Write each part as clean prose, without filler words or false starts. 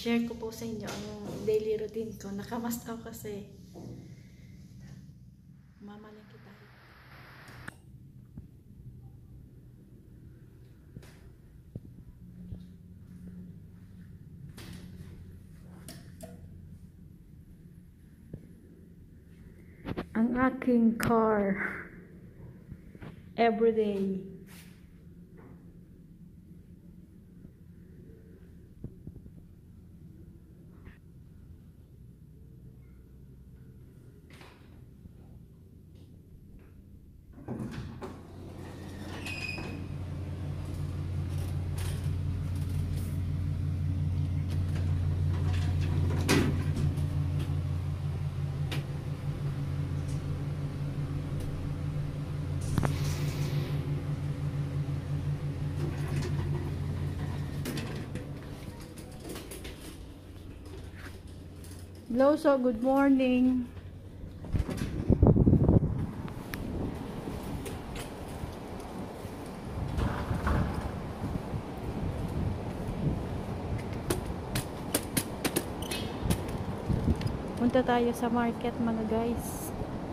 share ko po sa inyo ang daily routine ko. Nakamask ako kasi. Mamalengke tayo. Ang aking car. Everyday. Hello, so good morning. Punta tayo sa market mga guys.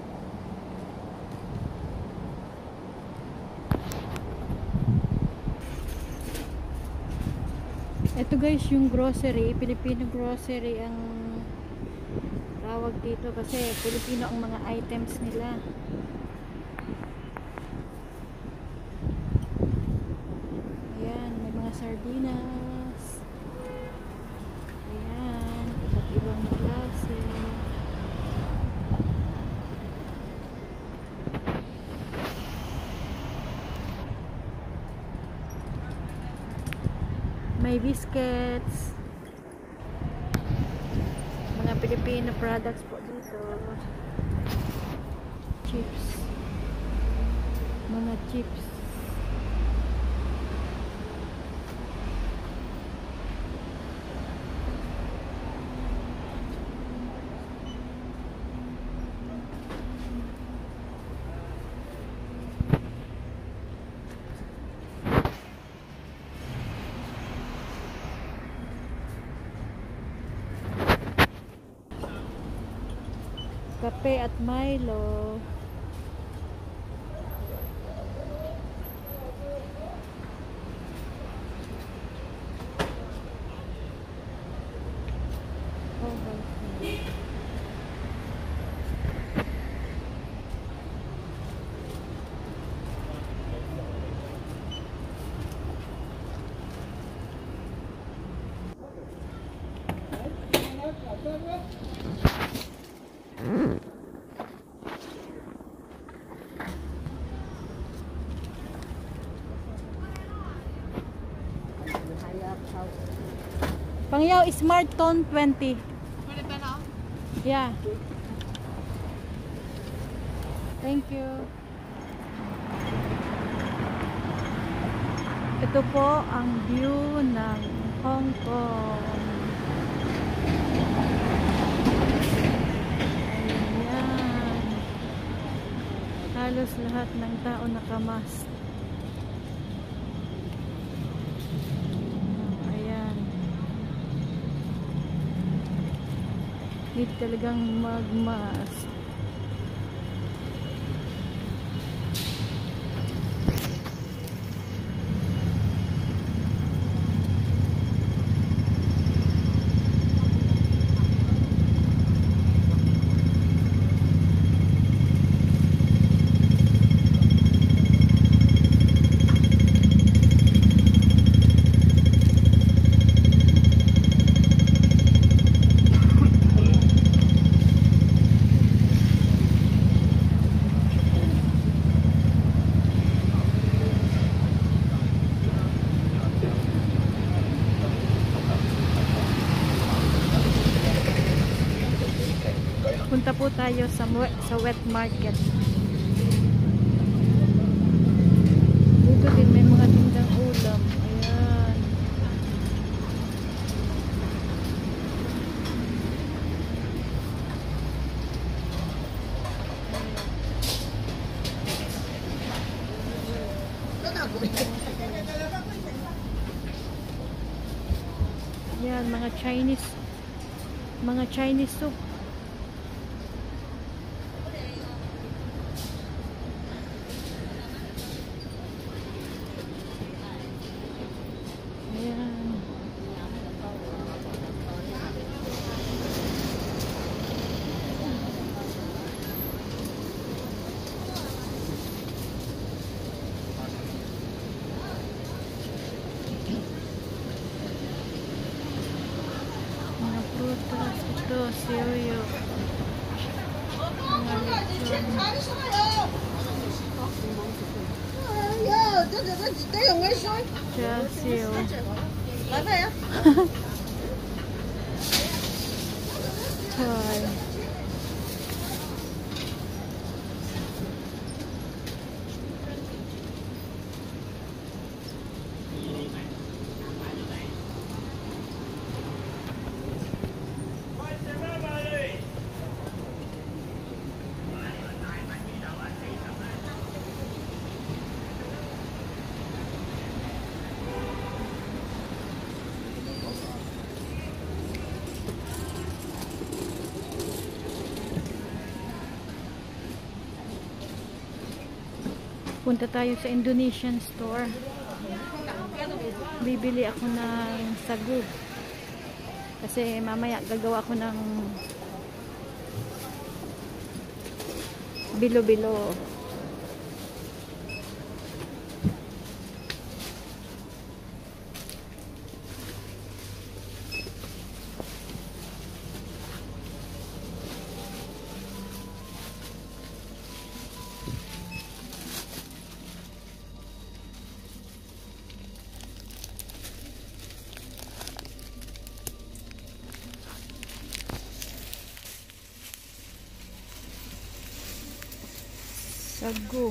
Ito guys yung grocery, Filipino grocery ang tawag dito kasi Filipino ang mga items nila. Ayan, may mga sardinas. Ayan, iba't ibang klase. May biscuits. Mga Filipino products po dito. Chips. Mga chips. Kape at Milo. Pangyaw Smart Tone 20. Yeah. Thank you. Ito po ang view ng Hong Kong. Ayan. Halos lahat ng tao nakamask. Need talagang magmask. Punta po tayo sa wet market. Dito din may mga tindang ulam. Ayan. Yan, mga Chinese soup. Ayan. Mga prutas, ito, cereal. Mga lechon. Chelsea. Toy. Punta tayo sa Indonesian store. Bibili ako ng sagu. Kasi mamaya gagawa ako ng bilo-bilo. Sagu.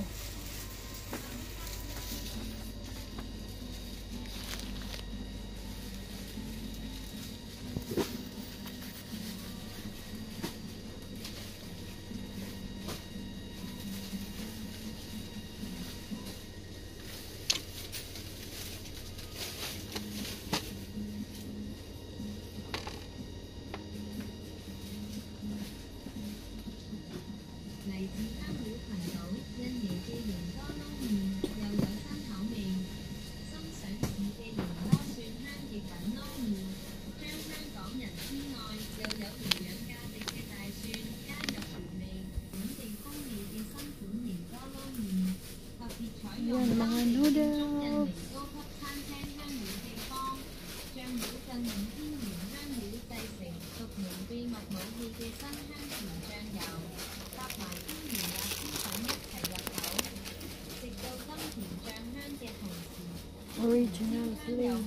Yan, mga noodles. Original flavor.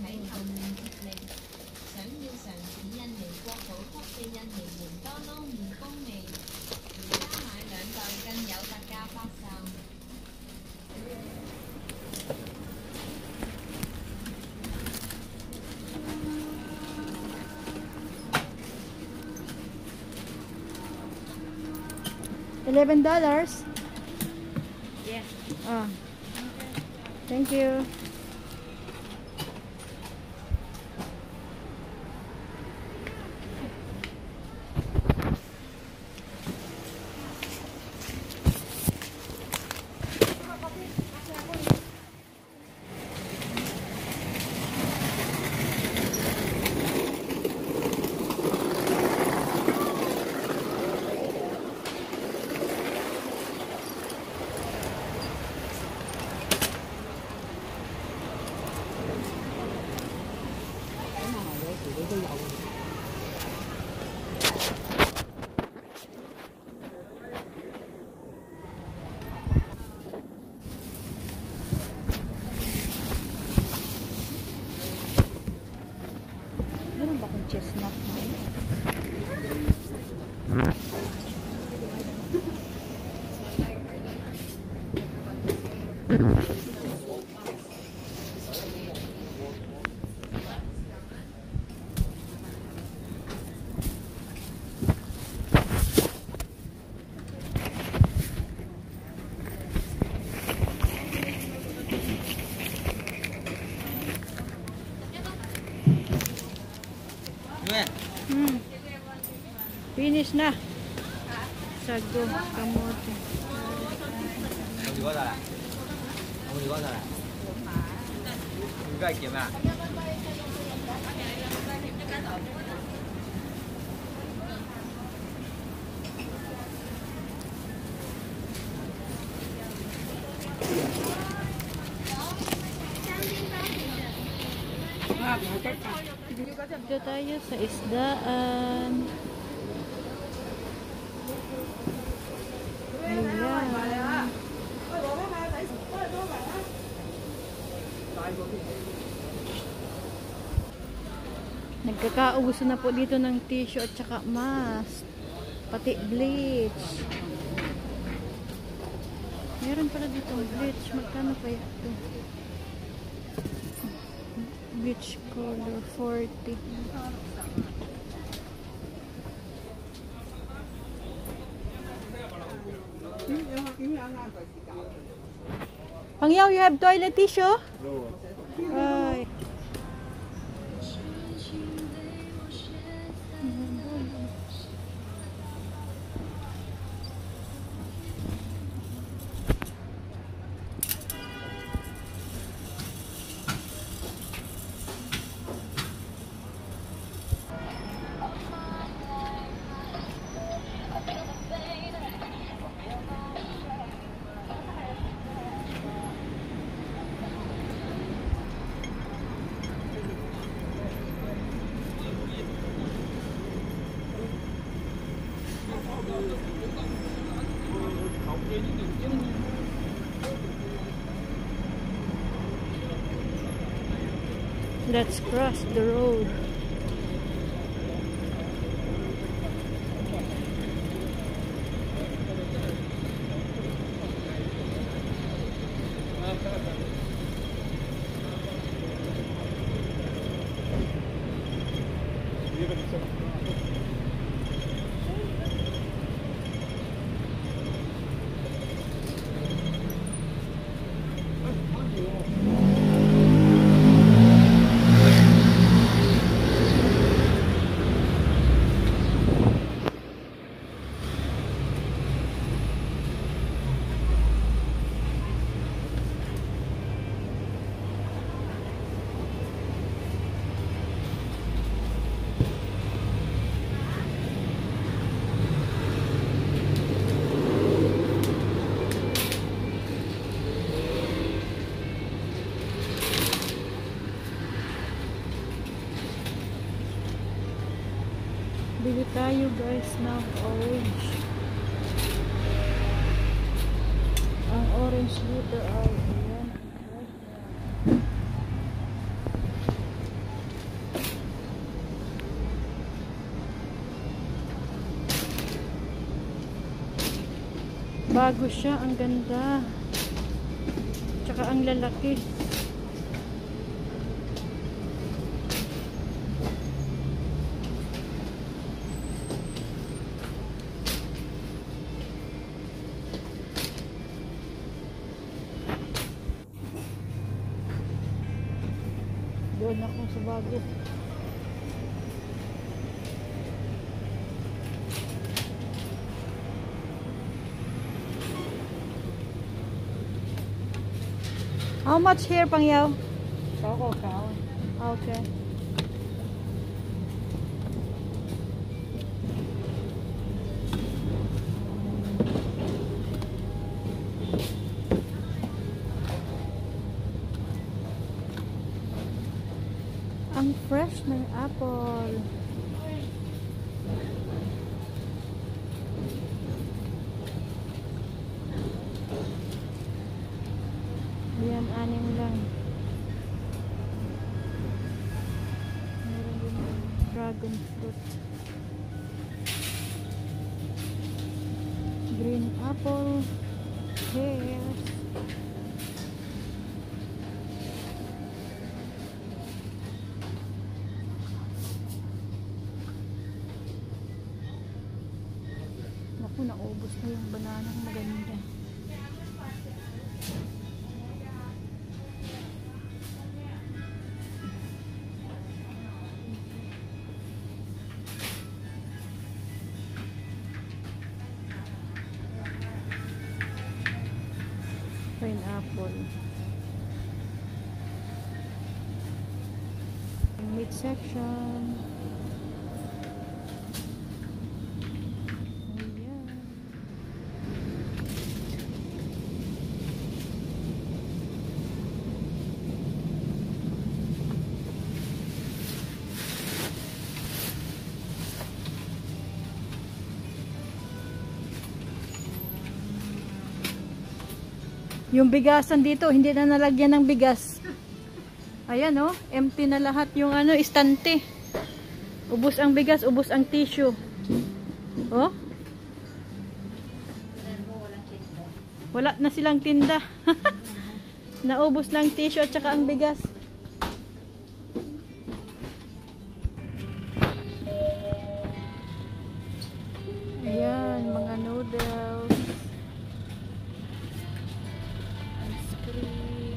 $11? Yeah. Oh. Thank you. Meron ba akong chestnut na? Finish na. Sago, kamote. Không có rồi à? Không có rồi à? Cái kiếm à? Dito tayo sa isdaan. Ayan. Nagkakaubusan na po dito ng tissue at saka mask. Pati bleach. Meron pala dito bleach. Magkano kaya ito? Bleach color 40. Pangyaw, you have toilet tissue? Ay. Let's cross the road. Bili tayo guys ng orange. Ang orange dito ay ayan. Bago siya, ang ganda. Tsaka ang lalaki. Doon ako sa bago. How much here, Pangyaw? Okay. Ang fresh ng apple. Ayan, 6 lang. Meron din dragon fruit. Green apple. Pears. Naku, naubos na yung bananang maganda. Pineapple. Meat section. Ayan. Yung bigasan dito, hindi na nalagyan ng bigas. Ayan oh, empty na lahat yung ano, istante. Ubos ang bigas, ubos ang tissue. Oh. Wala na silang tinda. Naubos na ang tissue at saka ang bigas. Ayan, mga noodles. Ice cream.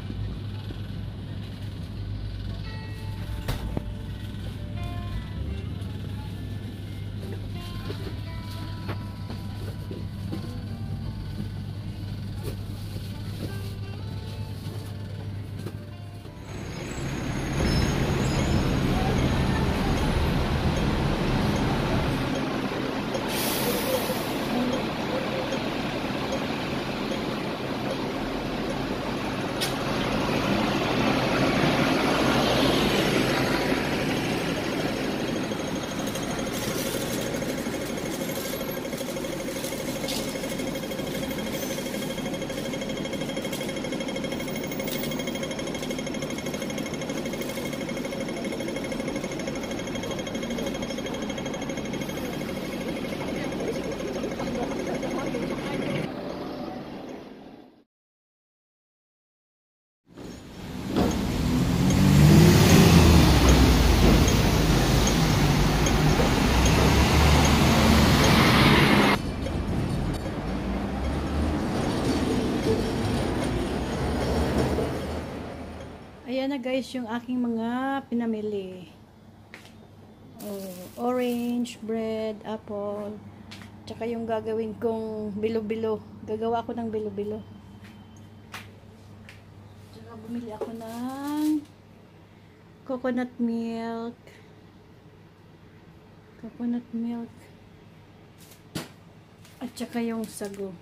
Ayan na guys yung aking mga pinamili. Oh, orange, bread, apple. Tsaka yung gagawin kong bilo-bilo. Gagawa ako ng bilo-bilo. Tsaka bumili ako ng coconut milk. Coconut milk. At tsaka yung sago.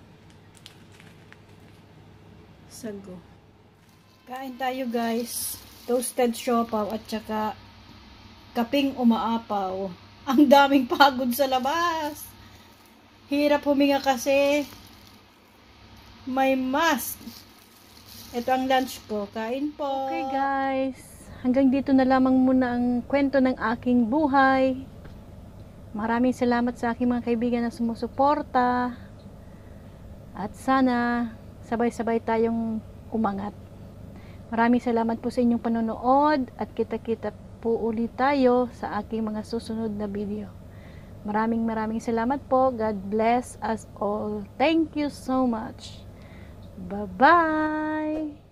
Sago. Kain tayo guys. Toasted siopaw at saka kaping umaapaw. Ang daming pagod sa labas. Hirap huminga kasi may mask. Ito ang lunch ko. Kain po. Okay guys. Hanggang dito na lamang muna ang kwento ng aking buhay. Maraming salamat sa aking mga kaibigan na sumusuporta. At sana sabay-sabay tayong umangat. Maraming salamat po sa inyong panonood at kita-kita po ulit tayo sa aking mga susunod na video. Maraming salamat po. God bless us all. Thank you so much. Bye-bye!